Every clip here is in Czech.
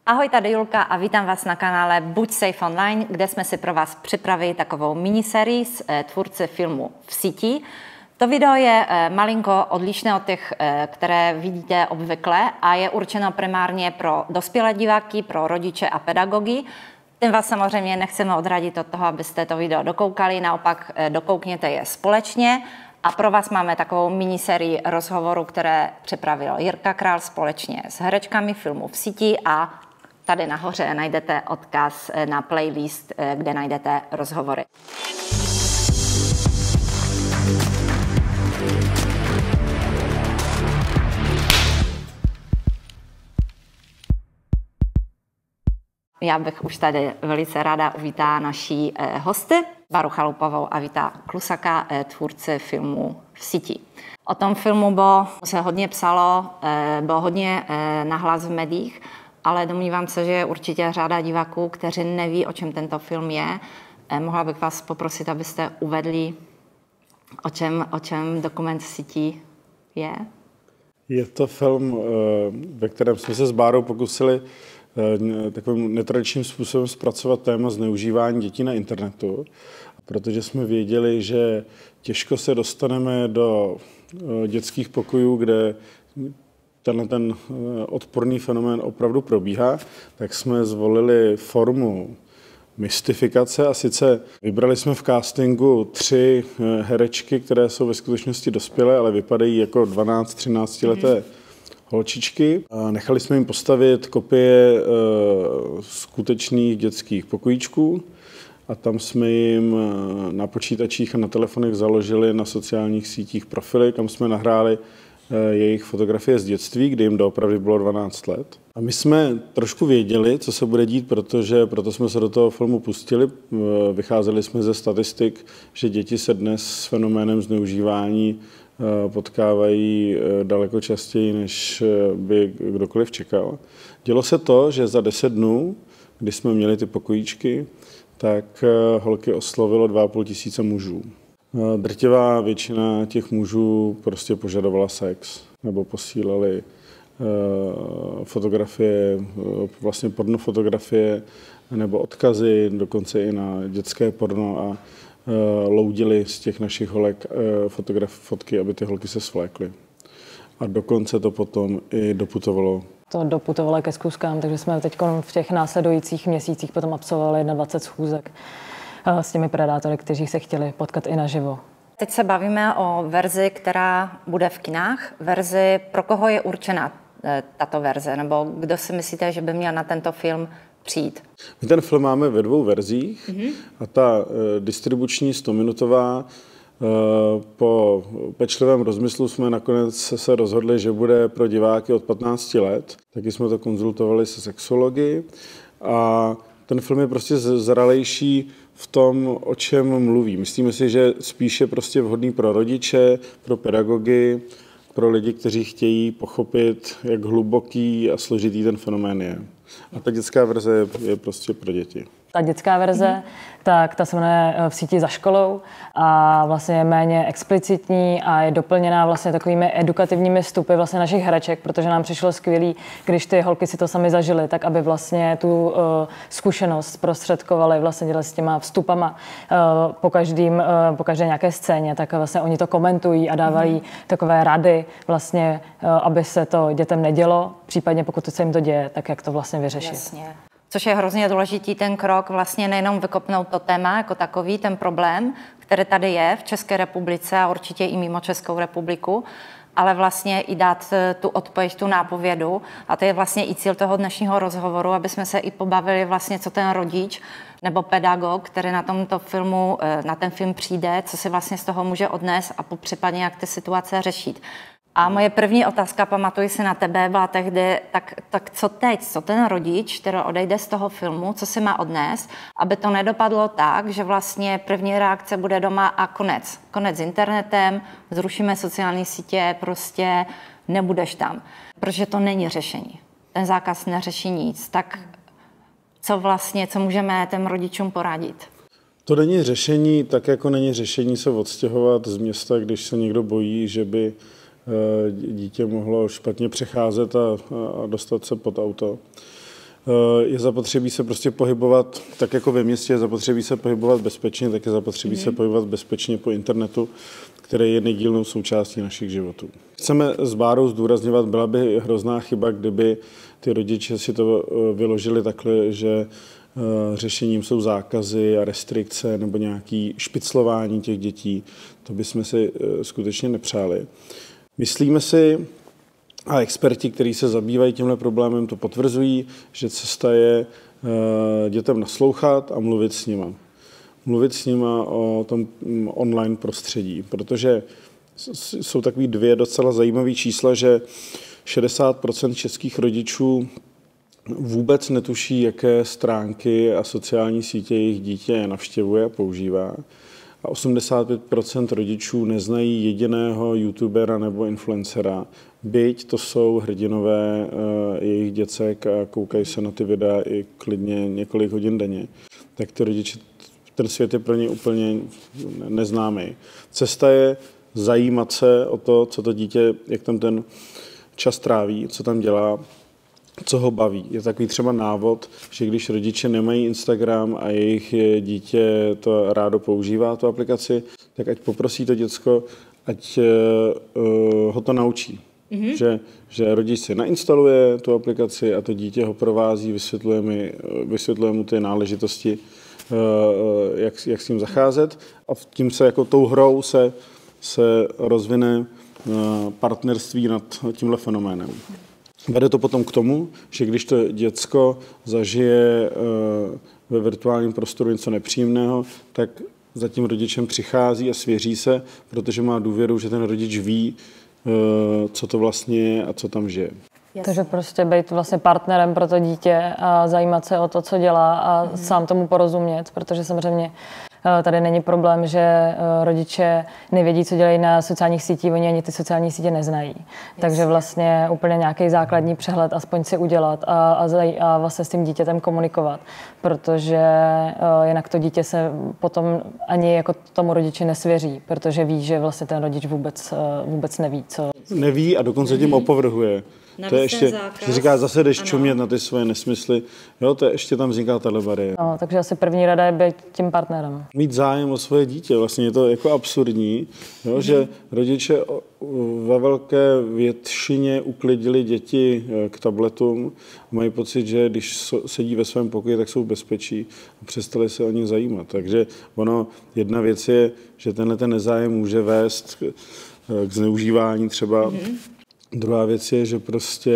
Ahoj, tady Julka a vítám vás na kanále Buď Safe Online, kde jsme si pro vás připravili takovou minisérii s tvůrci filmu V síti. To video je malinko odlišné od těch, které vidíte obvykle a je určeno primárně pro dospělé diváky, pro rodiče a pedagogy. Tím vás samozřejmě nechceme odradit od toho, abyste to video dokoukali, naopak dokoukněte je společně. A pro vás máme takovou minisérii rozhovorů, které připravil Jirka Král společně s herečkami filmu V síti a tady nahoře najdete odkaz na playlist, kde najdete rozhovory. Já bych už tady velice ráda uvítala naší hosty, Baru Chalupovou a Víta Klusaka, tvůrci filmu V síti. O tom filmu se hodně psalo, bylo hodně nahlas v médiích, ale domnívám se, že je určitě řada diváků, kteří neví, o čem tento film je. Mohla bych vás poprosit, abyste uvedli, o čem dokument V síti je? Je to film, ve kterém jsme se s Bárou pokusili takovým netradičním způsobem zpracovat téma zneužívání dětí na internetu, protože jsme věděli, že těžko se dostaneme do dětských pokojů, kde ten odporný fenomén opravdu probíhá, tak jsme zvolili formu mystifikace a sice vybrali jsme v castingu 3 herečky, které jsou ve skutečnosti dospělé, ale vypadají jako 12-13 leté holčičky. A nechali jsme jim postavit kopie skutečných dětských pokojíčků a tam jsme jim na počítačích a na telefonech založili na sociálních sítích profily, kam jsme nahráli jejich fotografie z dětství, kdy jim doopravdy bylo 12 let. A my jsme trošku věděli, co se bude dít, proto jsme se do toho filmu pustili. Vycházeli jsme ze statistik, že děti se dnes s fenoménem zneužívání potkávají daleko častěji, než by kdokoliv čekal. Dělo se to, že za 10 dnů, kdy jsme měli ty pokojíčky, tak holky oslovilo 2,5 tisíce mužů. Drtivá většina těch mužů prostě požadovala sex nebo posílali fotografie, vlastně pornofotografie nebo odkazy, dokonce i na dětské porno a loudili z těch našich holek fotky, aby ty holky se svlékly. A dokonce to potom i doputovalo. To doputovalo ke schůzkám, takže jsme teď v těch následujících měsících potom absolvovali 21 schůzek s těmi predátory, kteří se chtěli potkat i naživo. Teď se bavíme o verzi, která bude v kinách. Verzi, pro koho je určena tato verze? Nebo kdo si myslíte, že by měl na tento film přijít? My ten film máme ve 2 verzích a ta distribuční 100minutová po pečlivém rozmyslu jsme nakonec se rozhodli, že bude pro diváky od 15 let. Taky jsme to konzultovali se sexology a ten film je prostě zralejší v tom, o čem mluví. Myslíme si, že spíše prostě vhodný pro rodiče, pro pedagogy, pro lidi, kteří chtějí pochopit, jak hluboký a složitý ten fenomén je. A ta dětská verze je prostě pro děti. Ta dětská verze, tak ta se jmenuje V síti za školou a vlastně je méně explicitní a je doplněná vlastně takovými edukativními vstupy vlastně našich hereček, protože nám přišlo skvělý, když ty holky si to sami zažily, tak aby vlastně tu zkušenost zprostředkovaly vlastně dělali s těma vstupama po každé nějaké scéně, tak vlastně oni to komentují a dávají takové rady vlastně, aby se to dětem nedělo, případně pokud se jim to děje, tak jak to vlastně vyřešit. Jasně. Což je hrozně důležitý ten krok, vlastně nejenom vykopnout to téma jako takový, ten problém, který tady je v České republice a určitě i mimo Českou republiku, ale vlastně i dát tu odpověď, tu nápovědu. A to je vlastně i cíl toho dnešního rozhovoru, aby jsme se i pobavili vlastně, co ten rodič nebo pedagog, který na ten film přijde, co si vlastně z toho může odnést a popřípadně jak ty situace řešit. A moje první otázka, pamatuji si na tebe, byla tehdy, tak co teď, co ten rodič, který odejde z toho filmu, co si má odnést, aby to nedopadlo tak, že vlastně první reakce bude doma a konec. Konec s internetem, zrušíme sociální sítě, prostě nebudeš tam. Protože to není řešení. Ten zákaz neřeší nic. Tak co můžeme těm rodičům poradit? To není řešení, tak jako není řešení se odstěhovat z města, když se někdo bojí, že by dítě mohlo špatně přecházet a dostat se pod auto. je zapotřebí se prostě pohybovat, tak jako ve městě je zapotřebí se pohybovat bezpečně, tak je zapotřebí se pohybovat bezpečně po internetu, který je nedílnou součástí našich životů. Chceme s Bárou zdůrazňovat, byla by hrozná chyba, kdyby ty rodiče si to vyložili takhle, že řešením jsou zákazy a restrikce nebo nějaké špiclování těch dětí. To bychom si skutečně nepřáli. Myslíme si, a experti, kteří se zabývají tímhle problémem, to potvrzují, že cesta je dětem naslouchat a mluvit s nima. Mluvit s nima o tom online prostředí, protože jsou takový dvě docela zajímavé čísla, že 60% českých rodičů vůbec netuší, jaké stránky a sociální sítě jejich dítě navštěvuje a používá. A 85% rodičů neznají jediného youtubera nebo influencera, byť to jsou hrdinové jejich děcek a koukají se na ty videa i klidně několik hodin denně. Tak ty rodiče, ten svět je pro ně úplně neznámý. Cesta je zajímat se o to, co to dítě, jak tam ten čas tráví, co tam dělá, co ho baví. Je takový třeba návod, že když rodiče nemají Instagram a jejich dítě to rádo používá, tu aplikaci, tak ať poprosí to děcko, ať ho to naučí. Že rodič si nainstaluje tu aplikaci a to dítě ho provází, vysvětluje mu ty náležitosti, jak s tím zacházet, a tím se jako tou hrou se rozvine partnerství nad tímhle fenoménem. Vede to potom k tomu, že když to děcko zažije ve virtuálním prostoru něco nepříjemného, tak za tím rodičem přichází a svěří se, protože má důvěru, že ten rodič ví, co to vlastně je a co tam žije. Takže prostě být vlastně partnerem pro to dítě a zajímat se o to, co dělá a sám tomu porozumět, protože samozřejmě tady není problém, že rodiče nevědí, co dělají na sociálních sítích, oni ani ty sociální sítě neznají. Takže vlastně úplně nějaký základní přehled aspoň si udělat a vlastně s tím dítětem komunikovat, protože jinak to dítě se potom ani jako tomu rodiči nesvěří, protože ví, že vlastně ten rodič vůbec neví, co... Neví a dokonce tím opovrhuje. To je ještě, že říká, zase jdeš čumět na ty svoje nesmysly. Jo, to je ještě tam vzniká tahle bariéra. No, takže asi první rada je být tím partnerem. Mít zájem o svoje dítě. Vlastně je to jako absurdní, jo, že rodiče ve velké většině uklidili děti k tabletům. Mají pocit, že když sedí ve svém pokoji, tak jsou v bezpečí a přestali se o ně zajímat. Takže jedna věc je, že tenhle ten nezájem může vést k zneužívání třeba. Druhá věc je, že prostě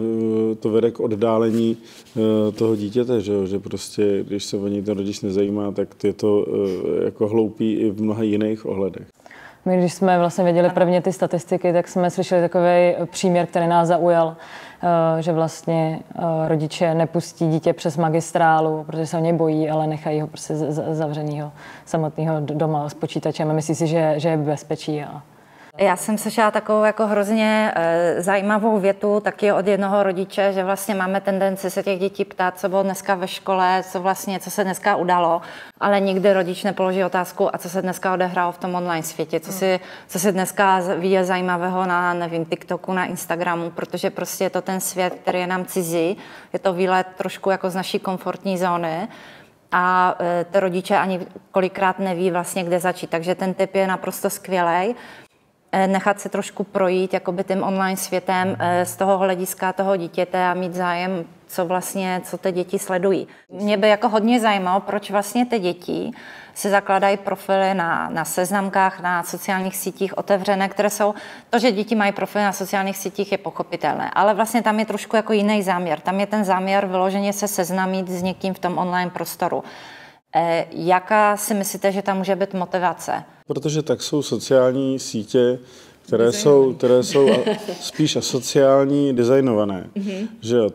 to vede k oddálení toho dítěte, že prostě, když se o něj ten rodič nezajímá, tak je to jako hloupý i v mnoha jiných ohledech. My, když jsme vlastně věděli prvně ty statistiky, tak jsme slyšeli takový příměr, který nás zaujal, že vlastně rodiče nepustí dítě přes magistrálu, protože se o něj bojí, ale nechají ho prostě zavřenýho samotného doma s počítačem a myslí si, že je v bezpečí. Já jsem slyšela takovou jako hrozně zajímavou větu taky od jednoho rodiče, že vlastně máme tendenci se těch dětí ptát, co bylo dneska ve škole, co se dneska udalo, ale nikdy rodič nepoloží otázku, a co se dneska odehrálo v tom online světě, co si dneska ví zajímavého na, nevím, TikToku, na Instagramu, protože prostě je to ten svět, který je nám cizí, je to výlet trošku jako z naší komfortní zóny. A ty rodiče ani kolikrát neví vlastně, kde začít. Takže ten tip je naprosto skvělej. Nechat se trošku projít jakoby tím online světem z toho hlediska toho dítěte a mít zájem, co ty děti sledují. Mě by jako hodně zajímalo, proč vlastně ty děti si zakládají profily na seznamkách, na sociálních sítích otevřené, které jsou, to, že děti mají profily na sociálních sítích, je pochopitelné, ale vlastně tam je trošku jako jiný záměr. Tam je ten záměr vyloženě se seznámit s někým v tom online prostoru. Jaká si myslíte, že tam může být motivace? Protože tak jsou sociální sítě, které jsou spíš asociální, designované. Že jo,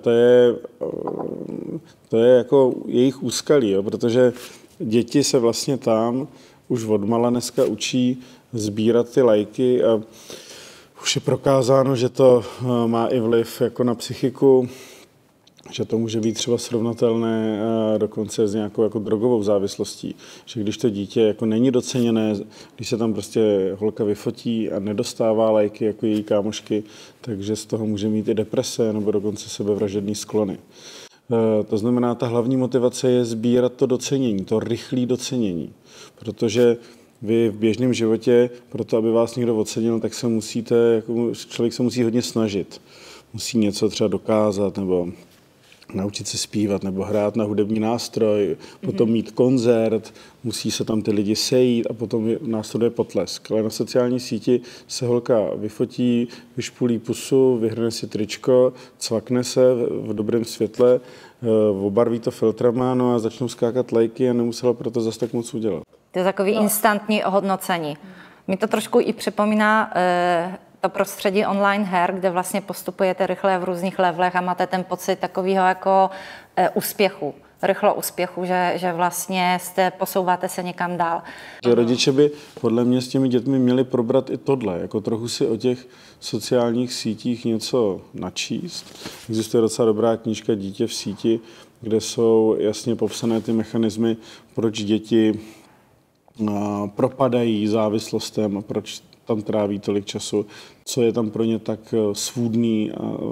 to je jako jejich úskalí, jo, protože děti se vlastně tam už odmala dneska učí sbírat ty lajky a už je prokázáno, že to má i vliv jako na psychiku, že to může být třeba srovnatelné dokonce s nějakou jako drogovou závislostí. Že když to dítě jako není doceněné, když se tam prostě holka vyfotí a nedostává lajky jako její kámošky, takže z toho může mít i deprese nebo dokonce sebevražedný sklony. To znamená, ta hlavní motivace je sbírat to docenění, to rychlé docenění. Protože vy v běžném životě, proto aby vás někdo ocenil, tak se musíte, člověk se musí hodně snažit. Musí něco třeba dokázat, nebo naučit se zpívat, nebo hrát na hudební nástroj, potom mít koncert, musí se tam ty lidi sejít a potom následuje potlesk. Ale na sociální síti se holka vyfotí, vyšpulí pusu, vyhrne si tričko, cvakne se v dobrém světle, obarví to filtrama, no a začnou skákat lajky a nemusela proto zase tak moc udělat. To je takový instantní ohodnocení. Mi to trošku i připomíná to prostředí online her, kde vlastně postupujete rychle v různých levelech a máte ten pocit takového jako úspěchu, rychlo úspěchu, že vlastně posouváte se někam dál. Rodiče by podle mě s těmi dětmi měli probrat i tohle, jako trochu si o těch sociálních sítích něco načíst. Existuje docela dobrá knížka Dítě v síti, kde jsou jasně popsané ty mechanismy, proč děti propadají závislostem a proč tam tráví tolik času, co je tam pro ně tak svůdný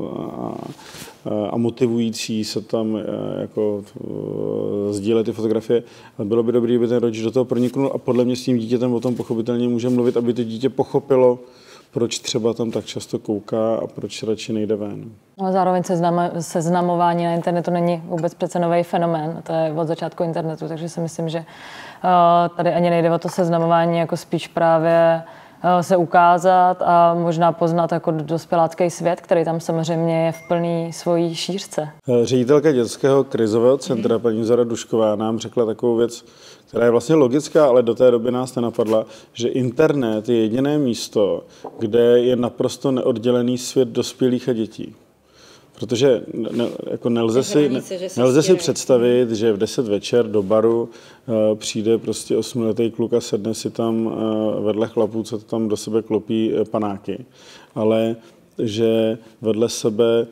a motivující se tam jako sdílet ty fotografie. A bylo by dobré, aby ten rodič do toho proniknul a podle mě s tím dítětem o tom pochopitelně může mluvit, aby to dítě pochopilo, proč třeba tam tak často kouká a proč radši nejde ven. No, zároveň seznamování na internetu není vůbec přece nový fenomén. To je od začátku internetu, takže si myslím, že tady ani nejde o to seznamování, jako spíš právě se ukázat a možná poznat jako dospělácký svět, který tam samozřejmě je v plný svojí šířce. Ředitelka dětského krizového centra, paní Zora Dušková, nám řekla takovou věc, která je vlastně logická, ale do té doby nás nenapadla, že internet je jediné místo, kde je naprosto neoddělený svět dospělých a dětí. Protože jako nelze si představit, že v 10 večer do baru přijde prostě 8letý kluk a sedne si tam vedle chlapů, co tam do sebe klopí panáky. Ale že vedle sebe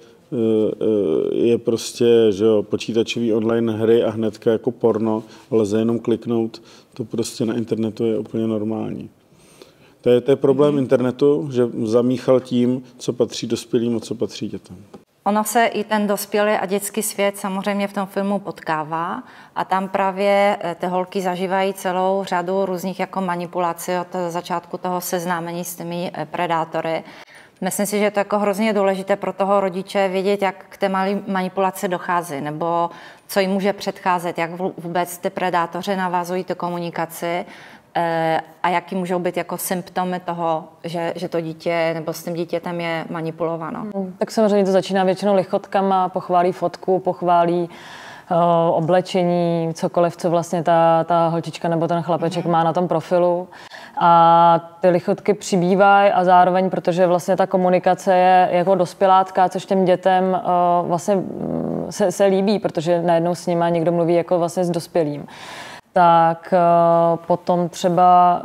je prostě, že jo, počítačový online hry a hnedka jako porno, lze jenom kliknout, to prostě na internetu je úplně normální. To je problém internetu, že zamíchal tím, co patří dospělým a co patří dětem. Ono se i ten dospělý a dětský svět samozřejmě v tom filmu potkává a tam právě ty holky zažívají celou řadu různých jako manipulací od začátku toho seznámení s těmi predátory. Myslím si, že je to jako hrozně důležité pro toho rodiče vědět, jak k té manipulaci dochází, nebo co jim může předcházet, jak vůbec ty predátoři navazují tu komunikaci a jaký můžou být jako symptomy toho, že to dítě nebo s tím dítětem je manipulováno. Tak samozřejmě to začíná většinou lichotkama, pochválí fotku, pochválí oblečení, cokoliv, co vlastně ta holčička nebo ten chlapeček má na tom profilu. A ty lichotky přibývají a zároveň, protože vlastně ta komunikace je jako dospělácká, což těm dětem vlastně se líbí, protože najednou s nima někdo mluví jako vlastně s dospělým. Tak potom třeba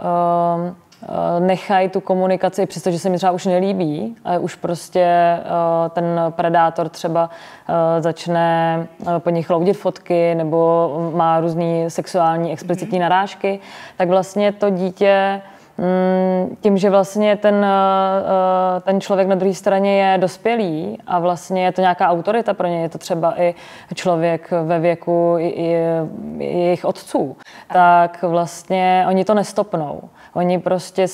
nechají tu komunikaci, přestože se mi třeba už nelíbí, ale už prostě ten predátor třeba začne po nich loudit fotky nebo má různý sexuální explicitní narážky, tak vlastně to dítě tím, že vlastně ten člověk na druhé straně je dospělý a vlastně je to nějaká autorita pro ně, je to třeba i člověk ve věku jejich otců, tak vlastně oni to nestopnou. Oni prostě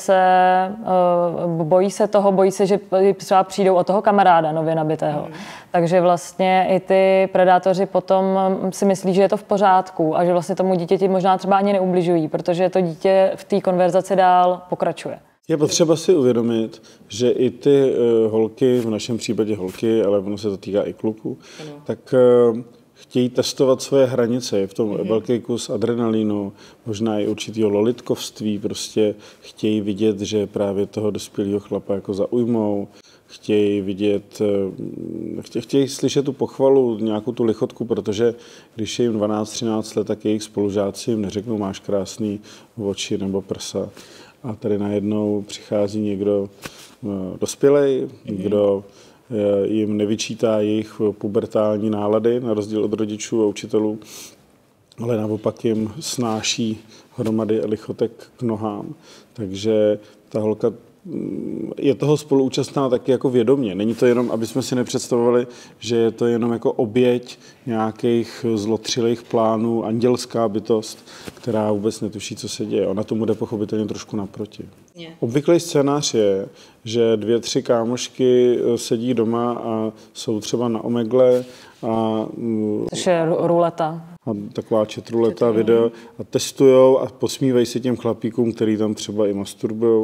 bojí se, že třeba přijdou o toho kamaráda nově nabitého. Takže vlastně i ty predátoři potom si myslí, že je to v pořádku a že vlastně tomu dítěti možná třeba ani neubližují, protože to dítě v té konverzaci dál pokračuje. Je potřeba si uvědomit, že i ty holky, v našem případě holky, ale ono se to týká i kluků, tak chtějí testovat svoje hranice. Je v tom velký kus adrenalínu, možná i určitýho lolitkovství, prostě chtějí vidět, že právě toho dospělého chlapa jako zaujmou, chtějí vidět, chtějí slyšet tu pochvalu, nějakou tu lichotku, protože když je jim 12-13 let, tak jejich spolužáci jim neřeknou, máš krásný oči nebo prsa. A tady najednou přichází někdo dospělej, kdo jim nevyčítá jejich pubertální nálady, na rozdíl od rodičů a učitelů, ale naopak jim snáší hromady lichotek k nohám. Takže ta holka je toho spoluúčastná taky jako vědomě. Není to jenom, aby jsme si nepředstavovali, že je to jenom jako oběť nějakých zlotřilých plánů, andělská bytost, která vůbec netuší, co se děje. Ona tomu jde pochopitelně trošku naproti. Obvyklý scénář je, že 2, 3 kámošky sedí doma a jsou třeba na Omegle a což je ruleta. A taková chatruleta video a testujou a posmívají se těm chlapíkům, který tam třeba i masturbujou.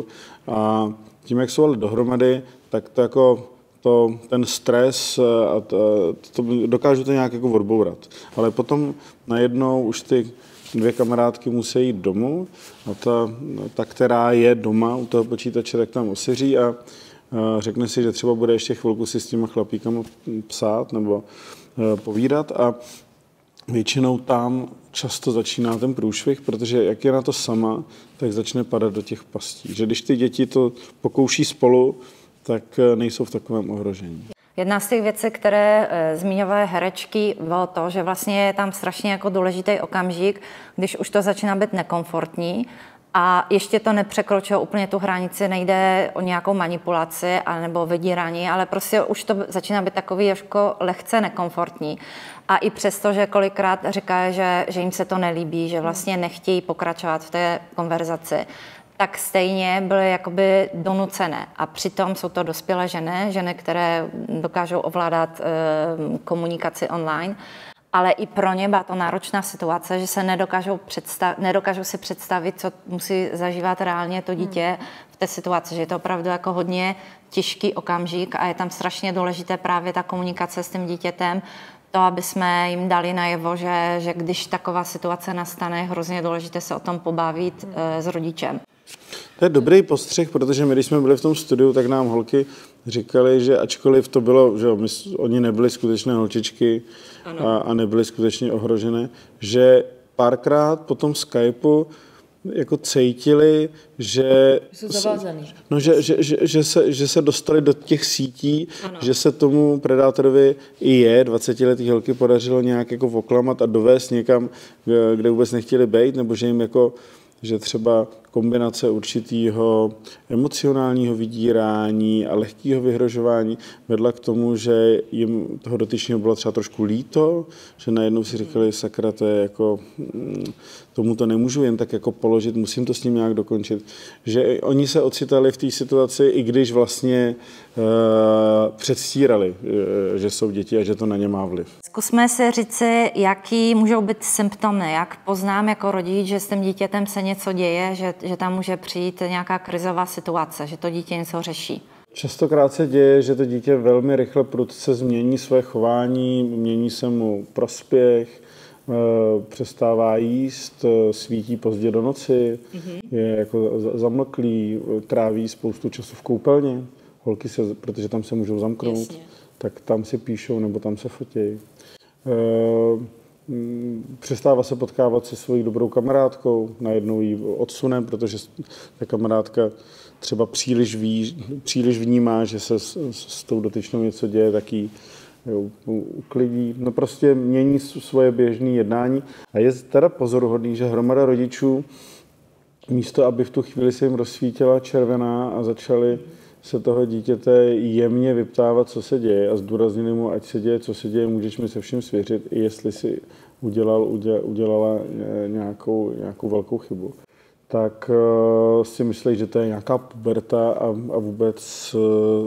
A tím, jak jsou ale dohromady, tak to jako ten stres a dokážu to nějak jako odbourat. Ale potom najednou už ty 2 kamarádky musí jít domů a ta, která je doma u toho počítače, tak tam osiří a řekne si, že třeba bude ještě chvilku si s těma chlapíkama psát nebo povídat a většinou tam často začíná ten průšvih, protože jak je na to sama, tak začne padat do těch pastí. Že když ty děti to pokouší spolu, tak nejsou v takovém ohrožení. Jedna z těch věcí, které zmiňovaly herečky, bylo to, že vlastně je tam strašně jako důležitý okamžik, když už to začíná být nekomfortní a ještě to nepřekročilo úplně tu hranici, nejde o nějakou manipulaci nebo vydírání, ale prostě už to začíná být takový jako lehce nekomfortní. A i přesto, že kolikrát říkají, že jim se to nelíbí, že vlastně nechtějí pokračovat v té konverzaci, tak stejně byly jakoby donucené. A přitom jsou to dospělé ženy, které dokážou ovládat komunikaci online, ale i pro ně byla to náročná situace, že se nedokážou si představit, co musí zažívat reálně to dítě v té situaci, že je to opravdu jako hodně těžký okamžik a je tam strašně důležité právě ta komunikace s tím dítětem, to, aby jsme jim dali najevo, že když taková situace nastane, je hrozně důležité se o tom pobavit s rodičem. To je dobrý postřeh, protože my, když jsme byli v tom studiu, tak nám holky říkali, že ačkoliv to bylo, že oni nebyly skutečné holčičky a nebyly skutečně ohrožené, že párkrát po tom Skypeu jako cítili, že jsou zavázaný. No, že se dostali do těch sítí, ano. Že se tomu predátorovi i 20letý holky podařilo nějak jako oklamat a dovést někam, kde vůbec nechtěli být, nebo že jim jako že třeba kombinace určitého emocionálního vydírání a lehkého vyhrožování vedla k tomu, že jim toho dotyčného bylo třeba trošku líto, že najednou si říkali, sakra, to je jako, tomu to nemůžu jen tak jako položit, musím to s ním nějak dokončit. Že oni se ocitali v té situaci, i když vlastně předstírali, že jsou děti a že to na ně má vliv. Zkusme si říci, jaký můžou být symptomy, jak poznám jako rodič, že s tím dítětem se něco děje, že tam může přijít nějaká krizová situace, že to dítě něco řeší. Častokrát se děje, že to dítě velmi rychle prudce změní své chování, mění se mu prospěch, přestává jíst, svítí pozdě do noci, je jako zamlklý, tráví spoustu času v koupelně. Holky protože tam se můžou zamknout, tak tam si píšou nebo tam se fotí. Přestává se potkávat se svojí dobrou kamarádkou, najednou ji odsune, protože ta kamarádka třeba příliš vnímá, že se s tou dotyčnou něco děje, tak ji uklidí. No prostě mění svoje běžné jednání. A je teda pozoruhodný, že hromada rodičů místo, aby v tu chvíli se jim rozsvítila červená a začali se toho dítěte jemně vyptávat, co se děje a zdůraznili mu, ať se děje, co se děje, můžeš mi se vším svěřit, i jestli si udělala nějakou velkou chybu. Tak si myslí, že to je nějaká puberta a vůbec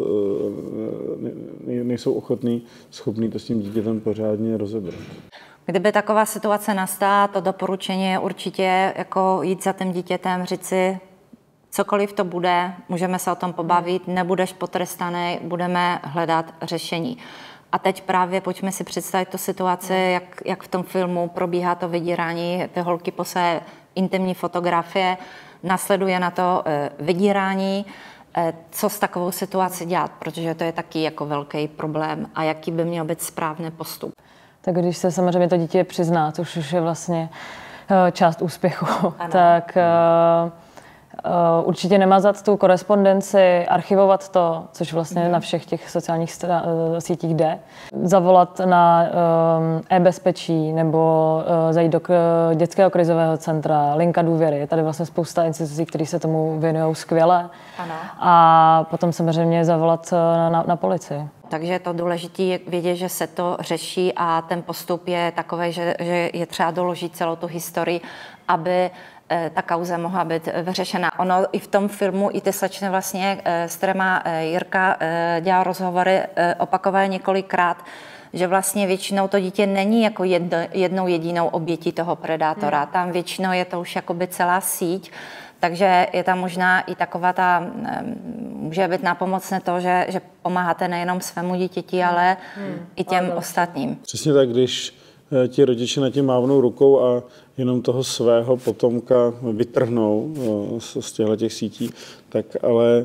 nejsou schopní to s tím dítětem pořádně rozebrat. Kdyby taková situace nastala, to doporučení je určitě jako jít za tím dítětem, říci, cokoliv to bude, můžeme se o tom pobavit, nebudeš potrestaný, budeme hledat řešení. A teď právě pojďme si představit tu situaci, jak v tom filmu probíhá to vydírání, ty holky posají intimní fotografie, následuje na to vydírání, co s takovou situací dělat, protože to je taky jako velký problém a jaký by měl být správný postup. Tak když se samozřejmě to dítě přizná, což už je vlastně část úspěchu, tak Určitě nemazat tu korespondenci, archivovat to, což vlastně na všech těch sociálních sítích jde. Zavolat na e-bezpečí nebo zajít do dětského krizového centra, linka důvěry. Je tady vlastně spousta institucí, které se tomu věnují skvěle. Ano. A potom samozřejmě zavolat na policii. Takže je to důležité vědět, že se to řeší a ten postup je takový, že je třeba doložit celou tu historii, aby ta kauza mohla být vyřešena. Ono i v tom filmu, i ty slečny vlastně, s kterýma Jirka dělal rozhovory opakovaně několikrát, že vlastně většinou to dítě není jako jednou jedinou obětí toho predátora. Tam většinou je to už jakoby celá síť, takže je tam možná i taková ta, může být nápomocné to, že pomáháte nejenom svému dítěti, ale i těm ostatním. Přesně tak, když ti rodiče nad tím mávnou rukou a jenom toho svého potomka vytrhnou z těchto sítí, tak ale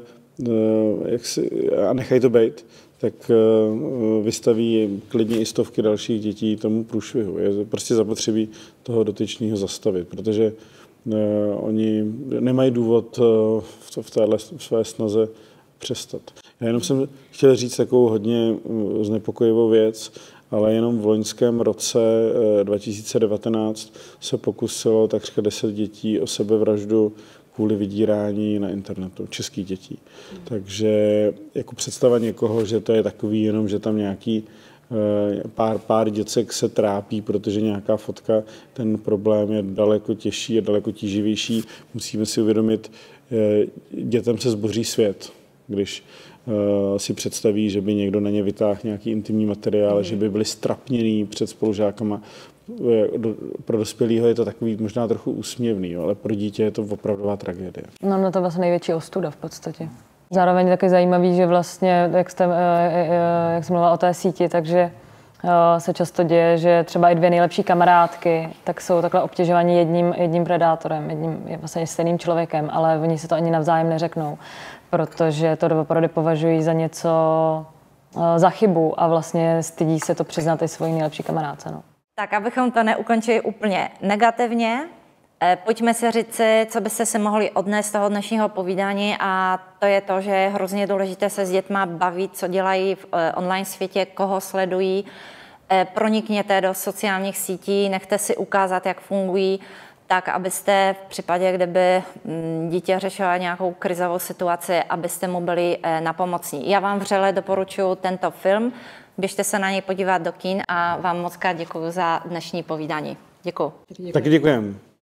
a nechají to být, tak vystaví klidně i stovky dalších dětí tomu průšvihu. Je prostě zapotřebí toho dotyčného zastavit, protože oni nemají důvod v téhle své snaze přestat. Já jenom jsem chtěl říct takovou hodně znepokojivou věc, ale jenom v loňském roce 2019 se pokusilo takřka 10 dětí o sebevraždu kvůli vydírání na internetu, českých dětí. Takže jako představa někoho, že to je takový jenom, že tam nějaký pár děcek se trápí, protože nějaká fotka, ten problém je daleko těžší a daleko tíživější. Musíme si uvědomit, dětem se zboří svět, když si představí, že by někdo na ně vytáhl nějaký intimní materiál, že by byli strapnění před spolužákama. Pro dospělého je to takový možná trochu úsměvný, jo, ale pro dítě je to opravdová tragédie. No to vlastně největší ostuda v podstatě. Zároveň taky zajímavý, že vlastně, jak jsem mluvila o té síti, takže se často děje, že třeba i dvě nejlepší kamarádky tak jsou takhle obtěžovaní jedním predátorem, jedním vlastně stejným člověkem, ale oni se to ani navzájem neřeknou, protože to opravdu považují za něco, za chybu a vlastně stydí se to přiznat i svojí nejlepší kamarádce. No. Tak, abychom to neukončili úplně negativně, pojďme si říci, co byste si mohli odnést z toho dnešního povídání, a to je to, že je hrozně důležité se s dětma bavit, co dělají v online světě, koho sledují. Pronikněte do sociálních sítí, nechte si ukázat, jak fungují, tak abyste v případě, kdyby dítě řešilo nějakou krizovou situaci, abyste mu byli napomocní. Já vám vřele doporučuji tento film, běžte se na něj podívat do kin a vám moc krát děkuji za dnešní povídání. Děkuji. Taky děkujeme.